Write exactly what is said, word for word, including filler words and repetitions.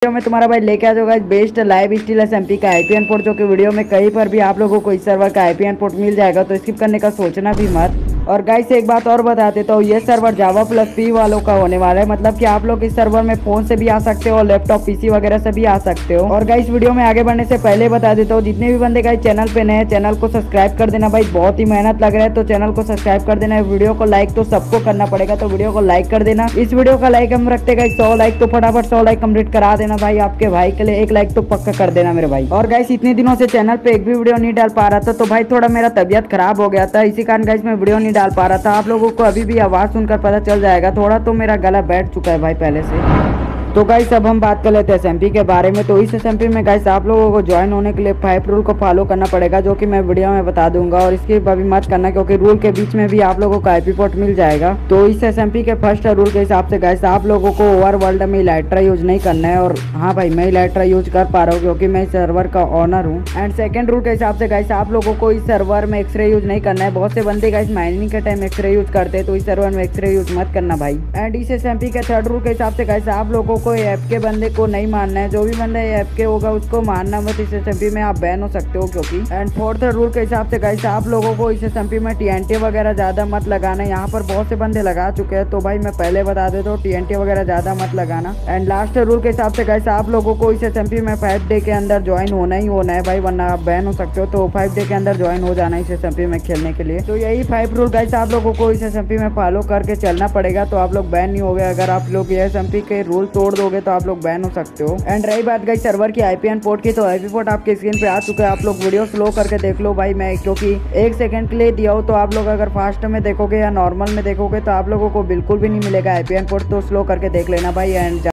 में तुम्हारा भाई लेके आ जाऊंगा बेस्ट लाइव स्टील एसएमपी का आईपीएन पोर्ट, जो कि वीडियो में कहीं पर भी आप लोगों को इस सर्वर का आईपीएन पोर्ट मिल जाएगा, तो स्किप करने का सोचना भी मत। और गाइस एक बात और बता देता हूँ, ये सर्वर जावा प्लस पी वालों का होने वाला है, मतलब कि आप लोग इस सर्वर में फोन से भी आ सकते हो, लैपटॉप पीसी वगैरह से भी आ सकते हो। और गाइस वीडियो में आगे बढ़ने से पहले बता देता हूँ, जितने भी बंदे गाइस चैनल पे नए हैं चैनल को सब्सक्राइब कर देना भाई, बहुत ही मेहनत लग रहा है, तो चैनल को सब्सक्राइब कर देना। वीडियो को लाइक तो सबको करना पड़ेगा, तो वीडियो को लाइक कर देना। इस वीडियो का लाइक हम रखते गाइस सौ लाइक, तो फटाफट सौ लाइक कंप्लीट करा देना भाई, आपके भाई के लिए एक लाइक तो पक्का कर देना मेरे भाई। और गाइस इतने दिनों से चैनल पे एक भी वीडियो नहीं डाल पा रहा था, तो भाई थोड़ा मेरा तबियत खराब हो गया था, इसी कारण गाइस मैं वीडियो नहीं डाल पा रहा था। आप लोगों को अभी भी आवाज सुनकर पता चल जाएगा, थोड़ा तो मेरा गला बैठ चुका है भाई पहले से। तो गाइस अब हम बात कर लेते हैं एसएमपी के बारे में। तो इस एसएमपी में गाइस आप लोगों को ज्वाइन होने के लिए फाइव रूल को फॉलो करना पड़ेगा, जो कि मैं वीडियो में बता दूंगा, और इसकी अभी मत करना क्योंकि रूल के बीच में भी आप लोगों को आईपी पोर्ट मिल जाएगा। तो इस एसएमपी के फर्स्ट रूल के हिसाब से गाइस आप लोगों को ओवर वर्ल्ड में इलाइट्रा यूज नहीं करना है, और हाँ भाई मैं इलाइट्रा यूज कर पा रहा हूँ क्योंकि मैं इस सर्वर का ऑनर हूँ। एंड सेकंड रूल के हिसाब से गाइस आप लोगों को इस सर्वर में एक्सरे यूज नहीं करना है। बहुत से बंदे गाइस माइनिंग के टाइम एक्सरे यूज करते हैं, तो इस सर्वर में एक्सरे यूज मत करना भाई। एंड इस एसएमपी के थर्ड रूल के हिसाब से गाइस आप लोगों को ऐप के बंदे को नहीं मानना है, जो भी बंदा ऐप के होगा उसको मानना मत, इस एसएमपी में आप बैन हो सकते हो क्योंकि। एंड फोर्थ रूल के हिसाब से गाइस आप लोगों को इस एसएमपी में टीएनटी वगैरह ज्यादा मत लगाना है। यहाँ पर बहुत से बंदे लगा चुके हैं, तो भाई मैं पहले बता देता हूँ टीएनटी वगैरह ज्यादा मत लगाना। एंड लास्ट रूल के हिसाब से गाइस आप लोगों को इस एसएमपी में फाइव डे के अंदर ज्वाइन होना ही होना है भाई, वरना आप बैन हो सकते हो। तो फाइव डे के अंदर ज्वाइन हो जाना इस एसएमपी में खेलने के लिए। तो यही फाइव रूल गाइस आप लोगों को इस एसएमपी में फॉलो करके चलना पड़ेगा, तो आप लोग बैन नहीं हो गए। अगर आप लोग ये एसएमपी के रूल तोड़ दोगे तो आप लोग बैन हो सकते हो। एंड रही बात गाइस सर्वर की आईपीएन पोर्ट की, तो आईपी पोर्ट आपके स्क्रीन पे आ चुका है, आप लोग वीडियो स्लो करके देख लो भाई, मैं क्योंकि एक सेकंड के लिए दिया हो, तो आप लोग अगर फास्ट में देखोगे या नॉर्मल में देखोगे तो आप लोगों को बिल्कुल भी नहीं मिलेगा आईपीएन पोर्ट, तो स्लो करके देख लेना भाई। एंड